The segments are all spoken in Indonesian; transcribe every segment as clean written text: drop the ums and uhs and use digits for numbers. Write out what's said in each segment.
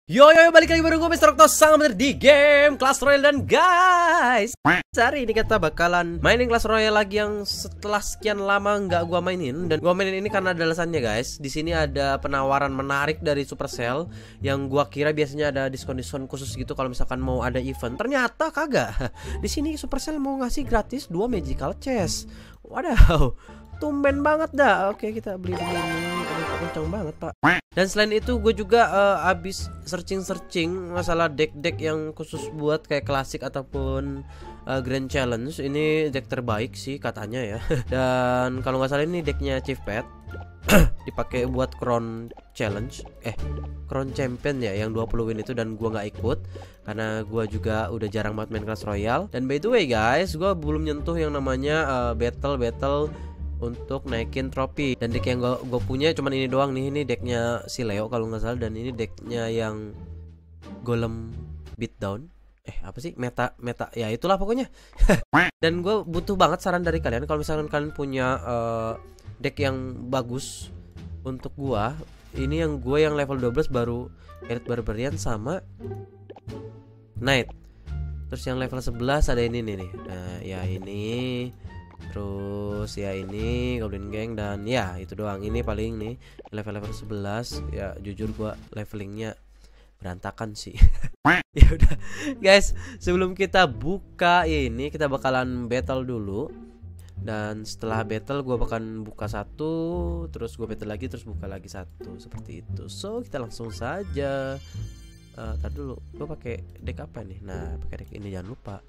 Yo, balik lagi bareng gue Mr. Octo sang bener di game Clash Royale. Dan guys, hari ini kita bakalan mainin Clash Royale lagi yang setelah sekian lama nggak gua mainin. Dan gua mainin ini karena ada alasannya guys. Di sini ada penawaran menarik dari Supercell yang gua kira biasanya ada diskon-diskon khusus gitu kalau misalkan mau ada event. Ternyata kagak. Di sini Supercell mau ngasih gratis 2 magical chest. Wadaw, tumben banget dah. Oke, kita beli dulu ini. Kencang banget pak. Dan selain itu gue juga abis searching masalah deck-deck yang khusus buat kayak klasik ataupun Grand Challenge. Ini deck terbaik sih katanya ya. Dan kalau nggak salah ini decknya Chief Pet dipakai buat Crown Challenge, Crown Champion ya, yang 20 win itu. Dan gua nggak ikut karena gua juga udah jarang banget main Clash Royale. Dan by the way guys, gua belum nyentuh yang namanya battle untuk naikin trofi. Dan deck yang gue punya cuman ini doang nih. Ini decknya si Leo kalau nggak salah. Dan ini decknya yang Golem Beatdown. Apa sih, meta ya itulah pokoknya. Dan gue butuh banget saran dari kalian. Kalau misalkan kalian punya deck yang bagus untuk gua. Ini yang gue yang level 12 baru Elite Barbarian sama Knight. Terus yang level 11 ada ini nih. Nah ya ini. Terus ya ini Goblin Gang. Dan ya itu doang. Ini paling nih level 11. Ya jujur gua levelingnya berantakan sih. Ya udah guys, sebelum kita buka ini, kita bakalan battle dulu. Dan setelah battle gua bakalan buka satu, terus gua battle lagi, terus buka lagi satu, seperti itu. So kita langsung saja. Tar dulu, gua pakai deck apa nih? Nah pakai deck ini, jangan lupa.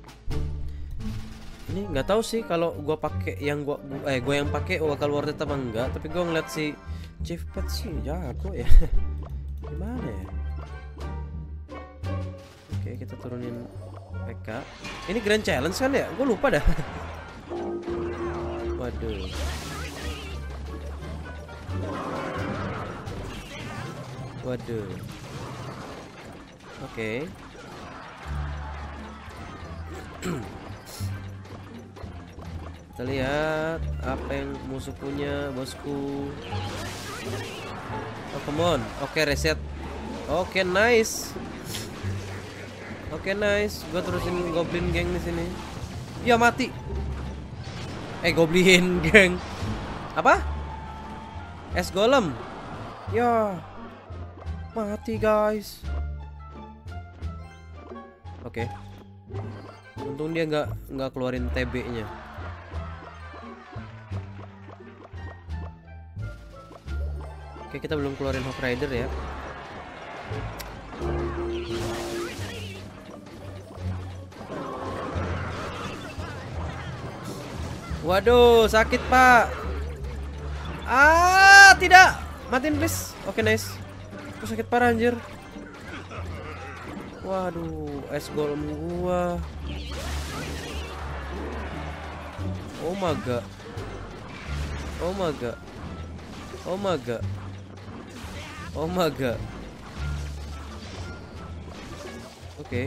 Ini nggak tahu sih kalau gua pakai yang gua yang pakai bakal worth it apa enggak, tapi gua ngeliat si Chief Pet sih jago ya. Gimana ya? Oke, kita turunin PK. Ini Grand Challenge kan ya? Gua lupa dah. Waduh. Waduh. Oke. Kita lihat apa yang musuh punya, bosku. Oh come on. Oke, reset. Oke, nice. Oke, nice. Gua terusin Goblin Gang di sini. Ya mati. Goblin Gang. Apa? Es Golem. Ya. Mati, guys. Oke. Untung dia nggak keluarin TB-nya. Oke, kita belum keluarin Hawk Rider ya. Waduh, sakit pak. Tidak. Matiin please. Oke, nice. Aku sakit parah anjir. Waduh, es golem gua. Oh my god. Oh my god. Oh my god. Oh my god. Oke.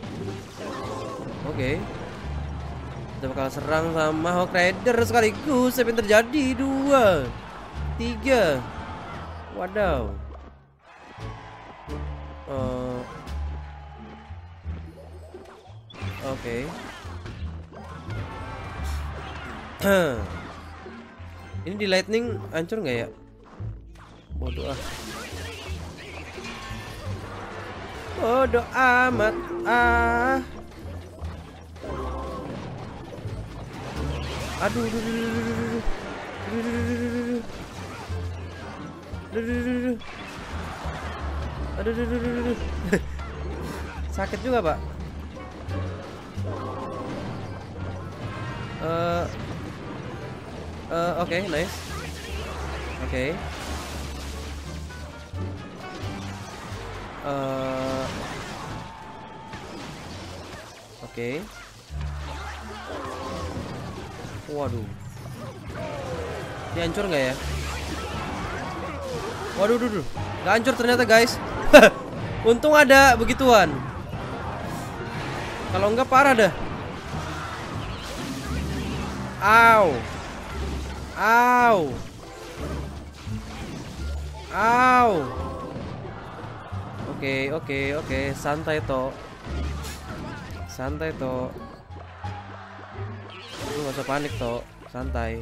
Kita bakal serang sama Hawk Rider sekaligus. Apa yang terjadi? 2 3. Wadaw. Oke. Ini di lightning hancur nggak ya? Bodoh ah. Bodoh amat ah. Aduh. Sakit juga pak. Oke, nice. Oke. Oke. Waduh. Ini hancur nggak ya? Waduh, nggak hancur ternyata guys. Untung ada begituan. Kalau nggak parah dah. Ow. Ow. Oke. Santai toh. Lu gak usah panik toh. Santai.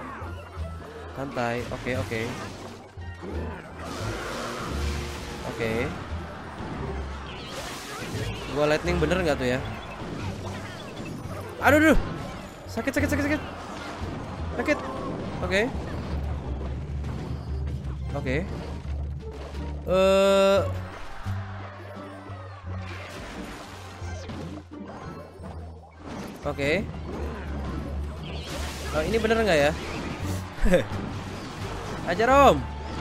Oke. Gua lightning bener nggak tuh ya? Aduh. Sakit. Oke. Oke. Oh, ini bener nggak ya? Ajar om.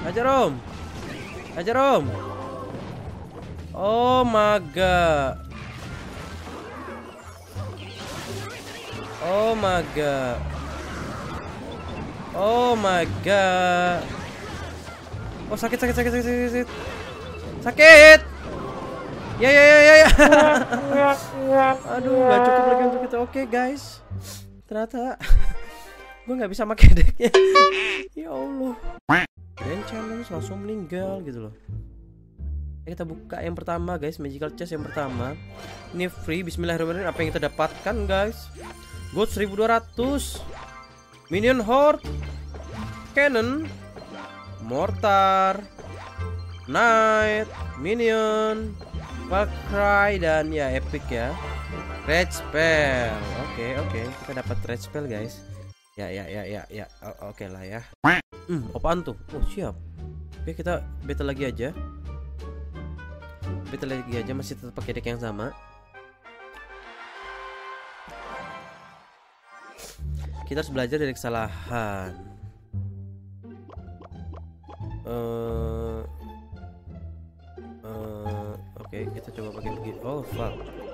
Oh my god. Oh sakit. Ya. Aduh, nggak cukup lagi untuk kita. Oke guys, ternyata gue nggak bisa pakai decknya. Ya Allah. Dan challenge langsung meninggal gitu loh. Kita buka yang pertama guys, magical chest yang pertama. Ini free. Bismillahirrahmanirrahim. Apa yang kita dapatkan guys? Gold 1200, minion horde, cannon, mortar, knight, minion, Valkyrie, dan ya epic ya, red spell. Oke, kita dapat red spell guys. Ya. Oke lah ya. Apaan tuh? Oh siap. Oke, kita battle lagi aja. Masih tetap pakai deck yang sama. Kita harus belajar dari kesalahan. Oke, kita coba pakai begitu. Oh fuck,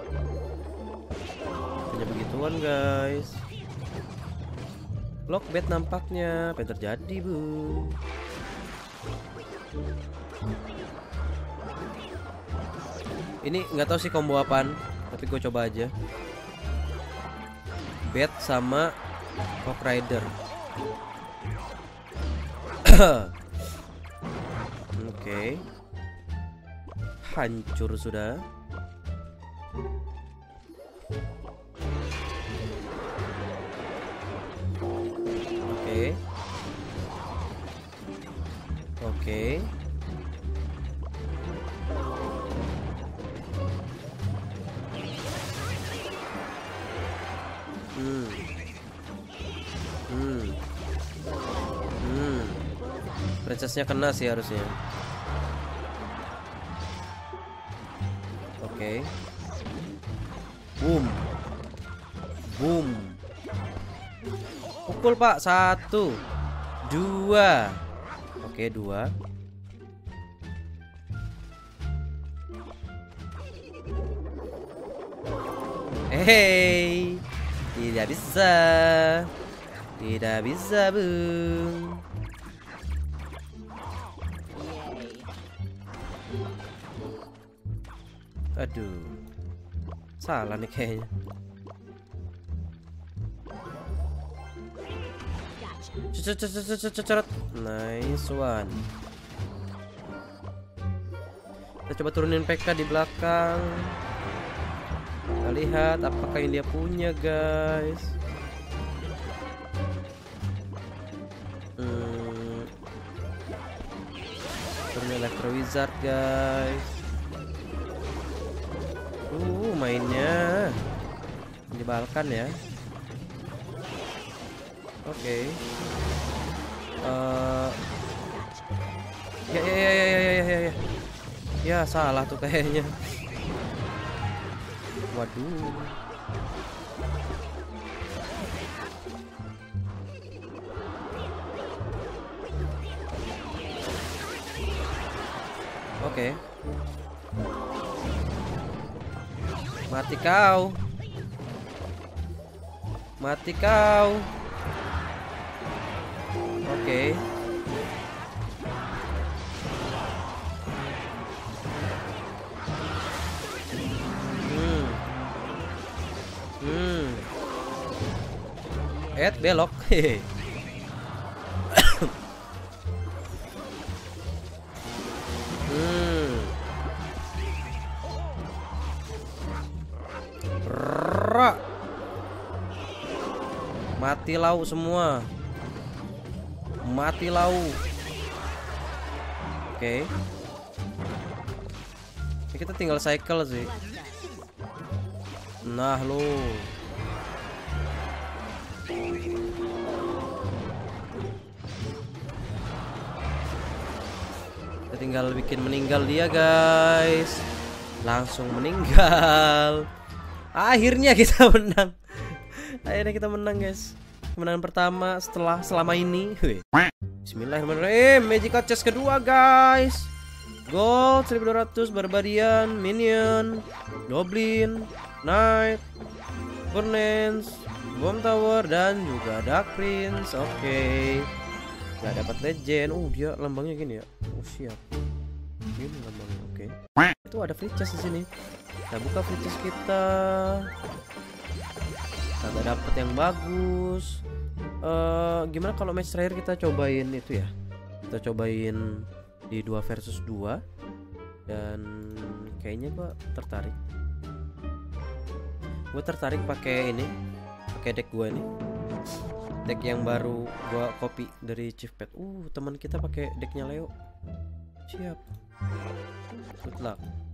punya begituan guys. Lockbait nampaknya. Apa yang terjadi bu? Ini nggak tahu sih combo apaan, tapi gue coba aja. Bet sama Hawk Rider. Oke. Hancur sudah. Oke. Princessnya kena sih harusnya. Oke. Boom. Pukul pak. 1 2. Oke 2. Hey, tidak bisa bung. Aduh, salah nih kayaknya. Nice one. Kita coba turunin PK di belakang. Kita lihat apakah yang dia punya guys. Turunin Electro Wizard guys. Mainnya menyebalkan ya. Oke. Ya. Ya salah tuh kayaknya. Waduh. Oke. Mati kau. Oke. Belok. Rak. Mati lau semua. Mati lau. Oke. Kita tinggal cycle sih. Nah lo. Kita tinggal bikin meninggal dia guys. Langsung meninggal. Akhirnya kita menang. Akhirnya kita menang guys. Kemenangan pertama selama ini. Bismillahirrahmanirrahim. Magical chest kedua guys. Gold 1200, Barbarian, Minion, Goblin, Knight, Furnace, Bomb Tower, dan juga Dark Prince. Oke. Gak dapat legend. Dia lambangnya gini ya. Siap. Ini lambangnya. Oke. Itu ada free chest di sini. Kita buka free chest kita. Kagak dapet yang bagus. Gimana kalau match terakhir kita cobain itu ya? Kita cobain di 2 versus 2. Dan kayaknya gua tertarik. Gue tertarik pakai ini, pakai deck gue ini, deck yang baru gue copy dari Chief Pet. Teman kita pakai decknya Leo. Siap. Good luck.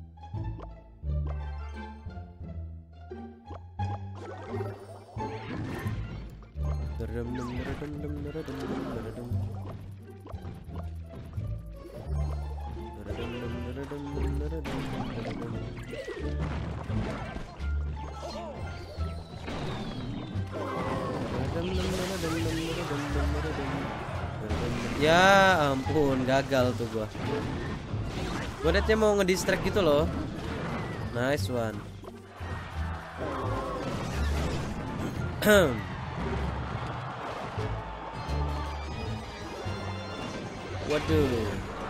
Ya ampun, gagal tuh gua. Gua liatnya mau ngedistract gitu loh. Nice one. Waduh.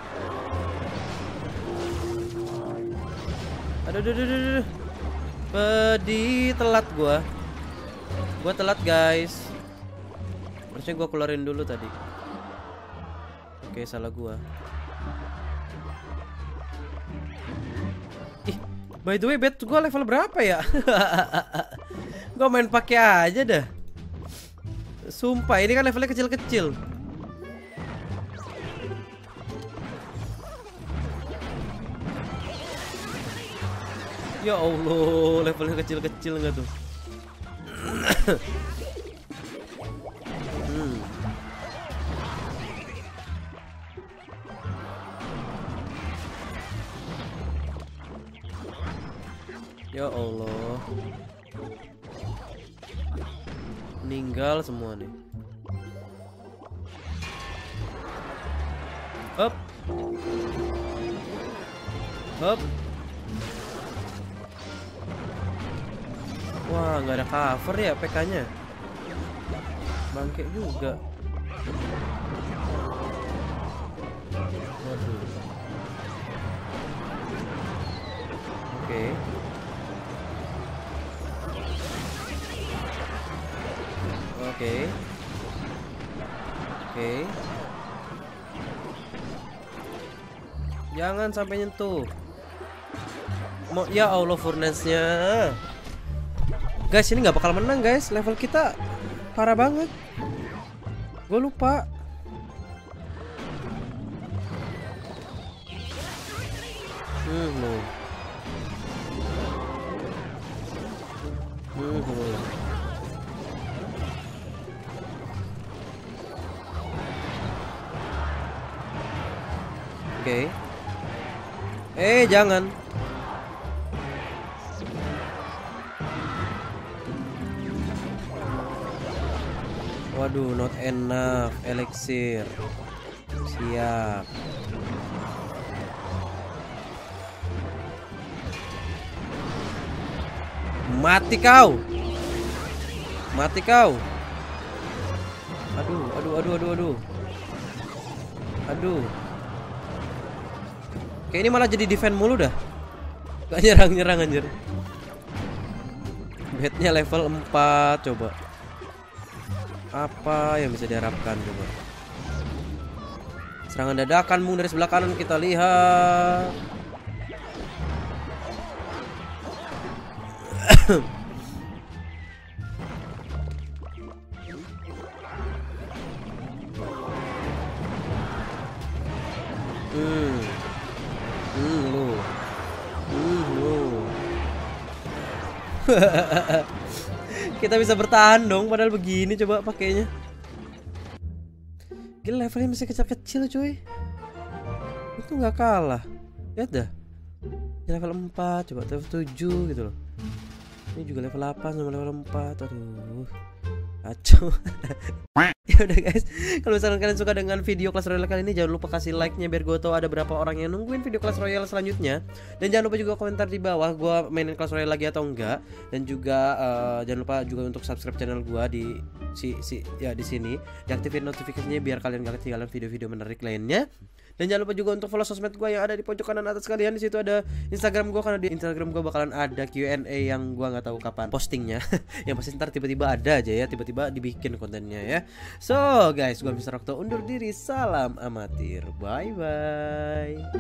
Aduh. Pedih, telat gua. Gua telat guys. Harusnya gua keluarin dulu tadi. Oke, salah gua. By the way, bet gua level berapa ya? Gua main pakai aja dah. Sumpah, ini kan levelnya kecil-kecil. Ya Allah, levelnya kecil-kecil nggak tuh? Ya Allah, meninggal semua nih. Hop. Wah, nggak ada cover ya PK-nya. Bangke juga. Waduh. Oke. Jangan sampai nyentuh. Ya Allah, furnace-nya. Guys, ini nggak bakal menang guys. Level kita parah banget. Gue lupa. Oke. Jangan. Waduh, not enough elixir. Siap. Mati kau. Aduh. Kayak ini malah jadi defend mulu dah. Gak nyerang anjir. Bednya level 4 coba. Apa yang bisa diharapkan coba? Serangan dadakan Bung dari sebelah kanan kita lihat. Kita bisa bertahan dong padahal begini coba pakainya. Gila levelnya masih kecil-kecil cuy. Itu nggak kalah. Lihat dah. Level 4 coba level 7 gitu loh. Ini juga level 8 sama level 4. Aduh. Kacau. Ya udah guys, kalau misalkan kalian suka dengan video Clash Royale kali ini, jangan lupa kasih like-nya biar gue tahu ada berapa orang yang nungguin video Clash Royale selanjutnya. Dan jangan lupa juga komentar di bawah gue mainin Clash Royale lagi atau enggak. Dan juga jangan lupa juga untuk subscribe channel gue di di sini, diaktifin notifikasinya biar kalian gak ketinggalan video-video menarik lainnya. Dan jangan lupa juga untuk follow sosmed gue yang ada di pojok kanan atas kalian. Di situ ada Instagram gue, karena di Instagram gue bakalan ada Q&A yang gue nggak tahu kapan postingnya. Yang pasti ntar tiba-tiba ada aja ya, tiba-tiba dibikin kontennya ya. So guys, gue Mr. Okto undur diri. Salam amatir. Bye bye.